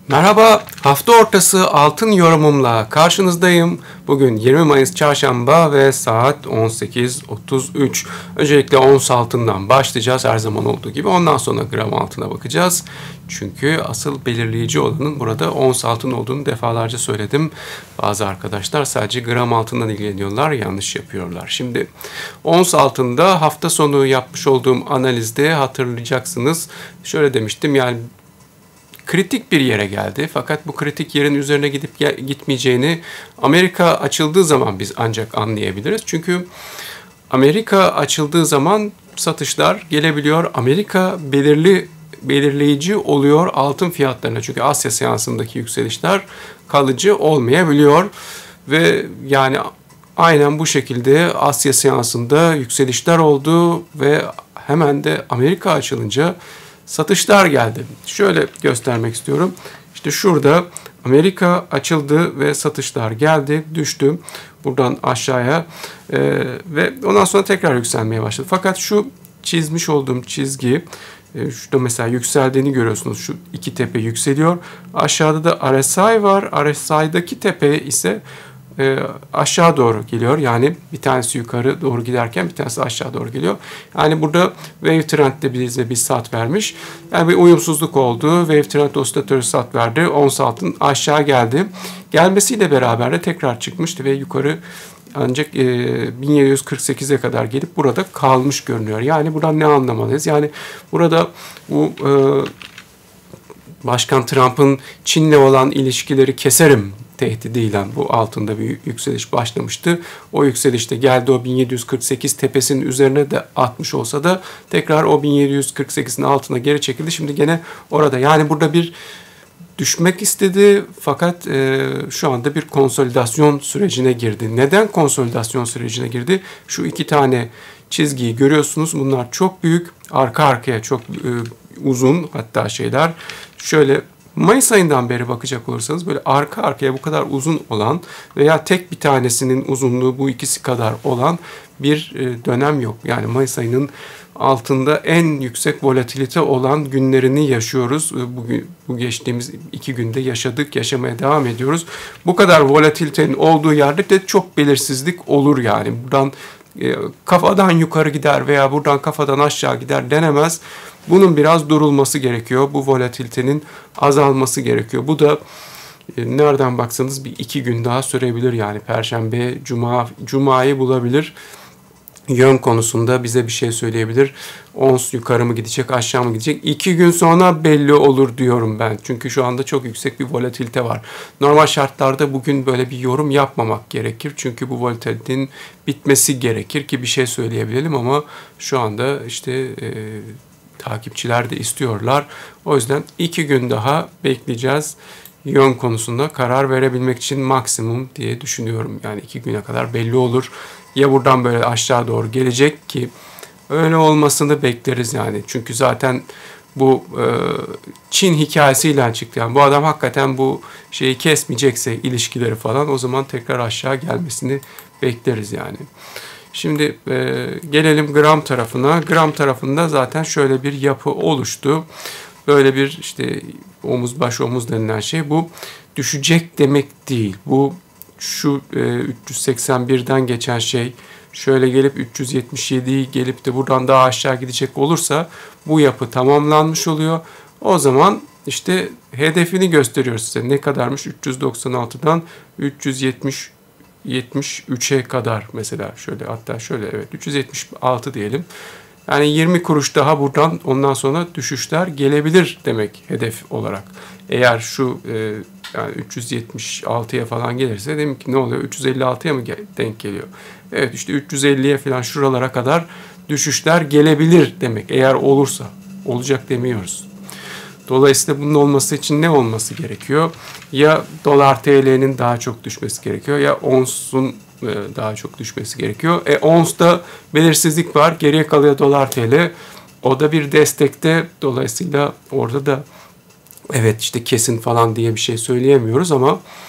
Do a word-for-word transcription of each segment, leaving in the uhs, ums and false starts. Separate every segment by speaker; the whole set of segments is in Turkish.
Speaker 1: Merhaba, hafta ortası altın yorumumla karşınızdayım. Bugün yirmi Mayıs Çarşamba ve saat on sekiz otuz üç. Öncelikle ons altından başlayacağız her zaman olduğu gibi. Ondan sonra gram altına bakacağız. Çünkü asıl belirleyici olanın burada ons altın olduğunu defalarca söyledim. Bazı arkadaşlar sadece gram altından ilgileniyorlar, yanlış yapıyorlar. Şimdi ons altında hafta sonu yapmış olduğum analizde hatırlayacaksınız. Şöyle demiştim, yani kritik bir yere geldi. Fakat bu kritik yerin üzerine gidip gitmeyeceğini Amerika açıldığı zaman biz ancak anlayabiliriz. Çünkü Amerika açıldığı zaman satışlar gelebiliyor. Amerika belirli belirleyici oluyor altın fiyatlarına. Çünkü Asya seansındaki yükselişler kalıcı olmayabiliyor. Ve yani aynen bu şekilde Asya seansında yükselişler oldu ve hemen de Amerika açılınca satışlar geldi. Şöyle göstermek istiyorum. İşte şurada Amerika açıldı ve satışlar geldi, düştü buradan aşağıya ee, ve ondan sonra tekrar yükselmeye başladı. Fakat şu çizmiş olduğum çizgi, e, şurada mesela yükseldiğini görüyorsunuz. Şu iki tepe yükseliyor. Aşağıda da R S I var. R S I'daki tepe ise E, aşağı doğru geliyor. Yani bir tanesi yukarı doğru giderken bir tanesi aşağı doğru geliyor. Yani burada Wave Trend de bize bir sat vermiş. Yani bir uyumsuzluk oldu. Wave Trend osilatörü sat verdi. Ons altın aşağı geldi. Gelmesiyle beraber de tekrar çıkmıştı ve yukarı ancak e, bin yedi yüz kırk sekize kadar gelip burada kalmış görünüyor. Yani buradan ne anlamalıyız? Yani burada bu e, Başkan Trump'ın Çin'le olan ilişkileri keserim tehdidiyle bu altında bir yükseliş başlamıştı. O yükselişte geldi, o bin yedi yüz kırk sekiz tepesinin üzerine de atmış olsa da tekrar o bin yedi yüz kırk sekizin altına geri çekildi. Şimdi gene orada, yani burada bir düşmek istedi fakat e, şu anda bir konsolidasyon sürecine girdi. Neden konsolidasyon sürecine girdi? Şu iki tane çizgiyi görüyorsunuz. Bunlar çok büyük, arka arkaya çok e, uzun hatta şeyler. Şöyle Mayıs ayından beri bakacak olursanız böyle arka arkaya bu kadar uzun olan veya tek bir tanesinin uzunluğu bu ikisi kadar olan bir dönem yok. Yani Mayıs ayının altında en yüksek volatilite olan günlerini yaşıyoruz. Bugün, bu geçtiğimiz iki günde yaşadık, yaşamaya devam ediyoruz. Bu kadar volatilitenin olduğu yerde de çok belirsizlik olur yani. Buradan kafadan yukarı gider veya buradan kafadan aşağı gider denemez. Bunun biraz durulması gerekiyor. Bu volatilitenin azalması gerekiyor. Bu da e, nereden baksanız bir iki gün daha sürebilir. Yani Perşembe, Cuma, Cuma'yı bulabilir. Yön konusunda bize bir şey söyleyebilir. Ons yukarı mı gidecek, aşağı mı gidecek? İki gün sonra belli olur diyorum ben. Çünkü şu anda çok yüksek bir volatilite var. Normal şartlarda bugün böyle bir yorum yapmamak gerekir. Çünkü bu volatilitenin bitmesi gerekir ki bir şey söyleyebilelim ama şu anda işte e, takipçiler de istiyorlar. O yüzden iki gün daha bekleyeceğiz. Yön konusunda karar verebilmek için maksimum diye düşünüyorum. Yani iki güne kadar belli olur. Ya buradan böyle aşağı doğru gelecek ki öyle olmasını bekleriz yani. Çünkü zaten bu e, Çin hikayesiyle çıktı. Yani bu adam hakikaten bu şeyi kesmeyecekse ilişkileri falan, o zaman tekrar aşağı gelmesini bekleriz yani. Şimdi e, gelelim gram tarafına. Gram tarafında zaten şöyle bir yapı oluştu. Böyle bir işte omuz baş omuz denilen şey, bu düşecek demek değil. Bu şu e, üç yüz seksen birden geçen şey şöyle gelip üç yüz yetmiş yediyi gelip de buradan daha aşağı gidecek olursa bu yapı tamamlanmış oluyor. O zaman işte hedefini gösteriyor size. Ne kadarmış? üç yüz doksan altıdan üç yüz yetmiş yetmiş üçe kadar mesela, şöyle hatta şöyle evet üç yüz yetmiş altı diyelim. Yani yirmi kuruş daha buradan ondan sonra düşüşler gelebilir demek hedef olarak. Eğer şu e, yani üç yüz yetmiş altıya falan gelirse demek ki ne oluyor? üç yüz elli altıya mı denk geliyor? Evet, işte üç yüz elliye falan şuralara kadar düşüşler gelebilir demek. Eğer olursa, olacak demiyoruz. Dolayısıyla bunun olması için ne olması gerekiyor? Ya dolar T L'nin daha çok düşmesi gerekiyor ya onsun daha çok düşmesi gerekiyor. E onsta belirsizlik var. Geriye kalıyor dolar T L. O da bir destekte. Dolayısıyla orada da evet işte kesin falan diye bir şey söyleyemiyoruz ama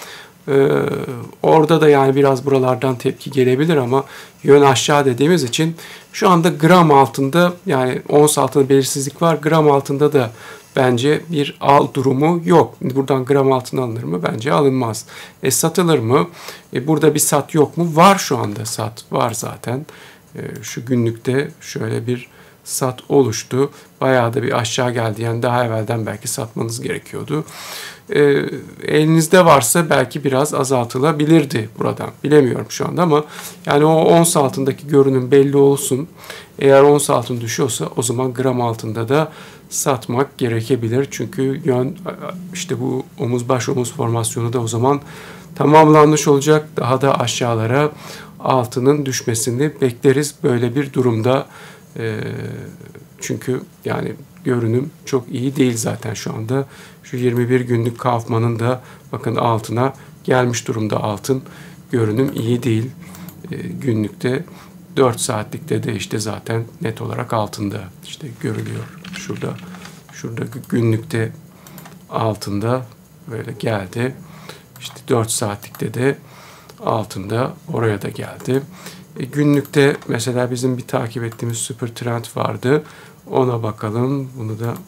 Speaker 1: Ee, orada da yani biraz buralardan tepki gelebilir ama yön aşağı dediğimiz için şu anda gram altında, yani ons altında belirsizlik var. Gram altında da bence bir al durumu yok. Buradan gram altına alınır mı? Bence alınmaz. E satılır mı? E burada bir sat yok mu? Var, şu anda sat var zaten. E, şu günlükte şöyle bir sat oluştu. Bayağı da bir aşağı geldi. Yani daha evvelden belki satmanız gerekiyordu. E, elinizde varsa belki biraz azaltılabilirdi buradan. Bilemiyorum şu anda ama yani o ons altındaki görünüm belli olsun. Eğer ons altın düşüyorsa o zaman gram altında da satmak gerekebilir. Çünkü yön, işte bu omuz baş omuz formasyonu da o zaman tamamlanmış olacak. Daha da aşağılara altının düşmesini bekleriz böyle bir durumda. E, çünkü yani görünüm çok iyi değil zaten şu anda. Şu yirmi bir günlük Kaufman'ın da bakın altına gelmiş durumda altın. Görünüm iyi değil. E, günlükte dört saatlikte de işte zaten net olarak altında işte görülüyor. Şurada şurada günlükte altında böyle geldi. İşte dört saatlikte de altında oraya da geldi. E, günlükte mesela bizim bir takip ettiğimiz süper trend vardı. Ona bakalım. Bunu da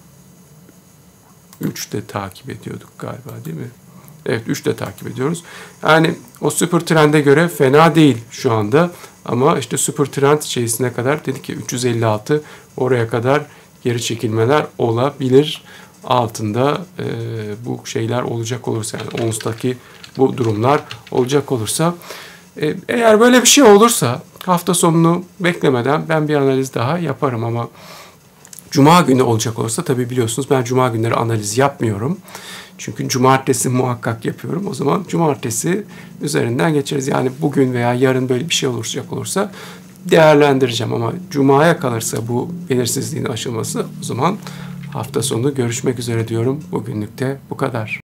Speaker 1: üçte takip ediyorduk galiba, değil mi? Evet, üçte takip ediyoruz. Yani o süper trende göre fena değil şu anda. Ama işte süper trend içerisine kadar dedik ki üç yüz elli altı, oraya kadar geri çekilmeler olabilir. Altında e, bu şeyler olacak olursa, yani onstaki bu durumlar olacak olursa, e, eğer böyle bir şey olursa hafta sonunu beklemeden ben bir analiz daha yaparım ama Cuma günü olacak olursa tabii biliyorsunuz ben Cuma günleri analiz yapmıyorum. Çünkü cumartesi muhakkak yapıyorum. O zaman cumartesi üzerinden geçeriz. Yani bugün veya yarın böyle bir şey olacak olursa değerlendireceğim ama Cuma'ya kalırsa bu belirsizliğin aşılması, o zaman hafta sonu görüşmek üzere diyorum. Bugünlük de bu kadar.